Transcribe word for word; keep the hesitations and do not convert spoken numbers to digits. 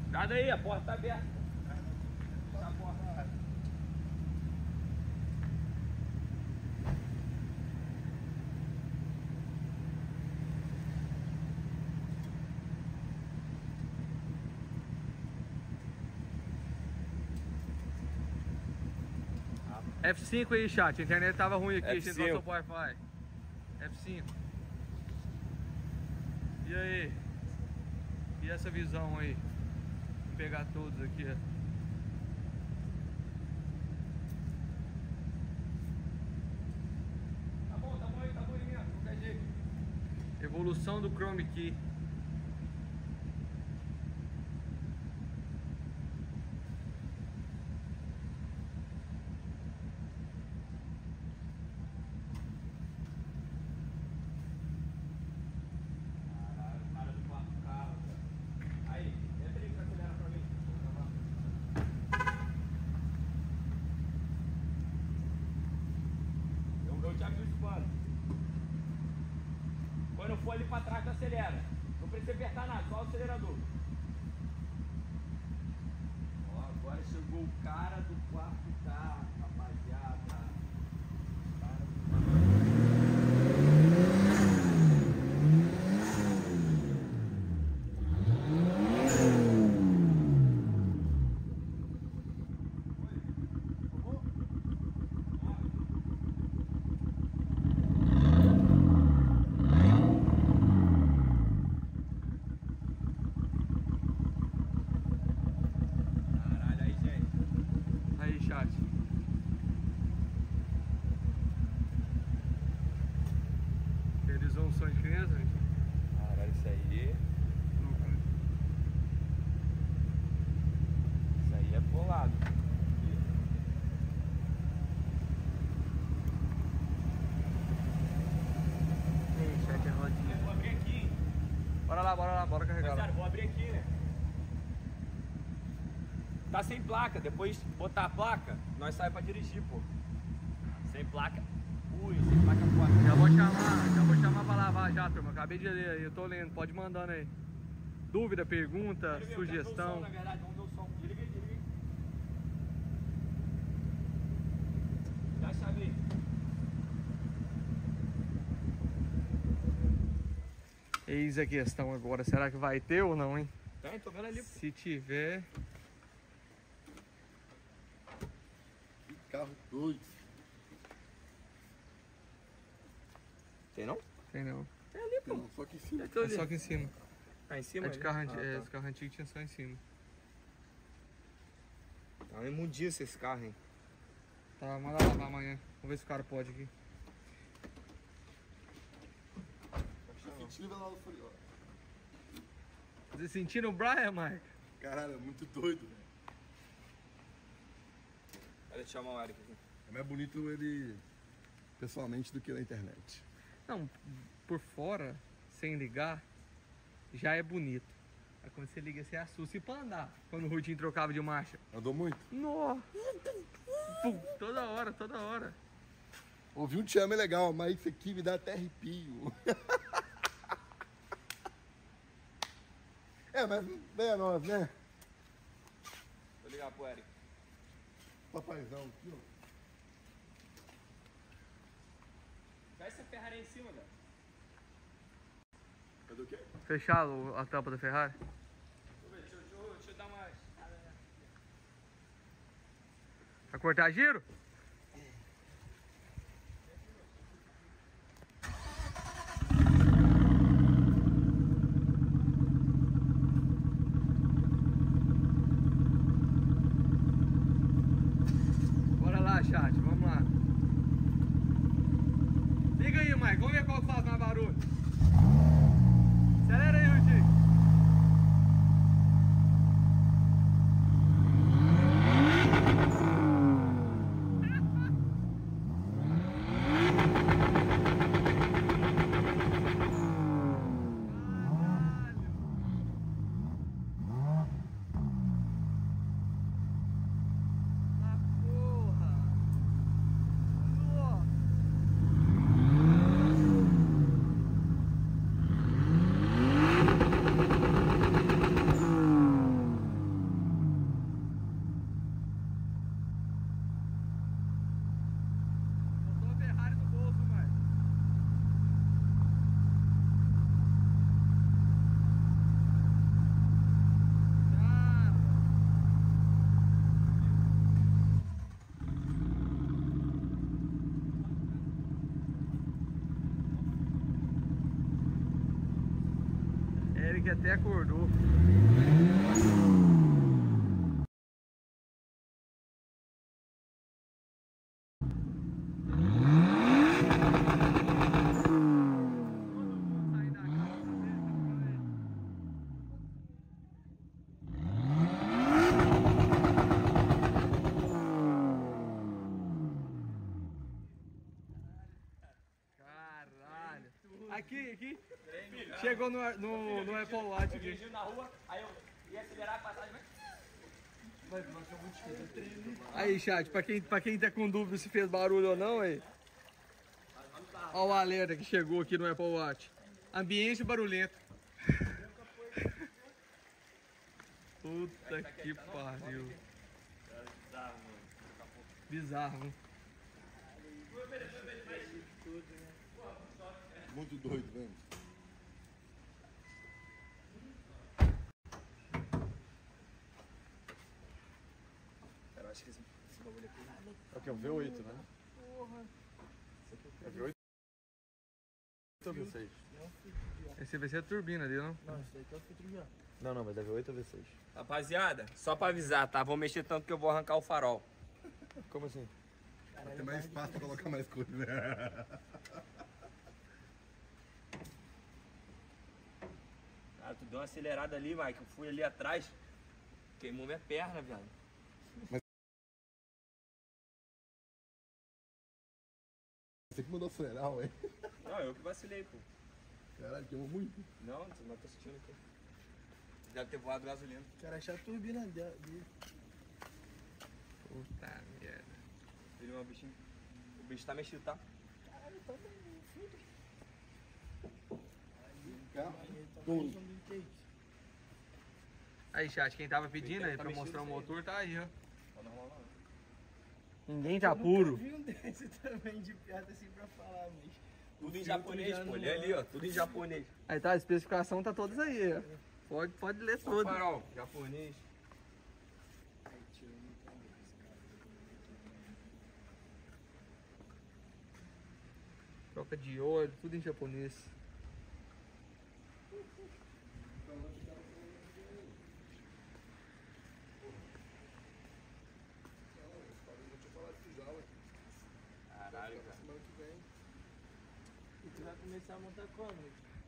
Cuidado aí, a porta tá aberta. Tá a porta. F cinco aí, chat. A internet tava ruim aqui, a gente F cinco. passou pro Wi-Fi. F cinco. E aí? E essa visão aí? Vou pegar todos aqui, ó. Tá bom, tá bom aí, tá bom aí mesmo, qualquer jeito. Evolução do Chrome Key. Quando for ali pra trás, tu acelera. Não precisa apertar nada, só o acelerador. Ó, agora chegou o cara do quarto carro, rapaziada. Cara do quarto. Realizou um sonho de criança, gente? Caralho, isso aí. Isso aí é bolado. Ei, chat, é rodinha. Vou abrir aqui. Bora lá, bora lá, bora carregar. Rapaziada, vou abrir aqui, né? Tá sem placa, depois botar a placa, nós saímos pra dirigir, pô. Sem placa. Ui, sem placa forte. Já vou chamar, já vou chamar pra lavar já, turma. Acabei de ler aí, eu tô lendo, pode ir mandando aí. Dúvida, pergunta, Ver, sugestão. som, na verdade, vamos ver o som. Desliga aí, desliga aí. Dá a chave aí. Eis a questão agora, será que vai ter ou não, hein? Tem, tô vendo ali. Se tiver... Que carro doido. Tem não? Tem não. Tem ali, pô. Não, só aqui em cima. Tô É ali. só aqui em cima. Tá em cima? É de ali? carro, anti- Ah, é, tá. os carros antigos tinha só em cima. Tá uma imundiça esse carro, hein? Tá, manda lavar amanhã. Vamos ver se o cara pode aqui. Fitinho lá no Furió. Você sentindo o Brian, Mike? Caralho, é muito doido, velho. Olha, deixa eu chamar o Eric aqui. É mais bonito ele pessoalmente do que na internet. Não, por fora, sem ligar, já é bonito. Aí quando você liga, você assusta. E pra andar, quando o Rudinho trocava de marcha? Andou muito? Nossa! Pum, toda hora, toda hora. Ouvi um te amo é legal, mas isso aqui me dá até arrepio. É, mas bem a nós, né? Vou ligar pro Eric. Papaizão aqui, ó. Fecha essa Ferrari aí em cima, velho. Cadê o quê? Fechado a tampa da Ferrari? Deixa eu ver, deixa eu, deixa eu, deixa eu dar uma... Vai cortar giro? Bora lá, chat, vamos lá. Liga aí, Mike, vamos ver qual que faz mais barulho. Acelera aí, Rudinho. ele que até acordou. Caralho. Aqui, aqui. Chegou no, no, no Apple Watch aqui. Dirigiu na rua, aí eu ia acelerar a passagem, mas... Aí, chat, pra quem, pra quem tá com dúvida se fez barulho ou não, aí. Olha o alerta que chegou aqui no Apple Watch. Ambiente barulhento. Puta que pariu. Bizarro, mano. Muito doido mesmo. Cara, eu acho que esse, esse bagulho aqui... É o que? É um V oito, né? É V oito ou V seis? Esse vai ser a turbina dele, não? Não, isso aí que é o filtro já. Não, não, mas é V oito ou V seis? Rapaziada, só pra avisar, tá? Vou mexer tanto que eu vou arrancar o farol. Como assim? Pra ter mais espaço pra colocar mais coisa, né? Cara, tu deu uma acelerada ali, Mike. Eu fui ali atrás, queimou minha perna, viado. Você que mandou acelerar, ué. Não, eu que vacilei, pô. Caralho, queimou muito. Não, você não tá assistindo aqui. Deve ter voado gasolina. Cara, achar a turbina dele. Puta merda. Ele é um bichinho. O bicho tá mexido, tá? Caralho, tá no filtro. Carro, Ele tá todo. mais um do que isso. Aí, chat, quem tava pedindo aí Tá pra mexido mostrar o isso aí. motor, tá aí, ó. Tá normal, não. Ninguém tá Eu nunca puro. vi um desse também de piada assim pra falar, mas... Tudo em filtro japonês, já pô. não Lê ali, ó. Tudo em japonês. Aí tá, a especificação tá todas aí, ó. Pode, pode ler O tudo. farol, japonês. Ai, tio, eu não entendo esse cara. Troca de óleo, tudo em japonês. Caralho, cara. E tu vai começar a montar como?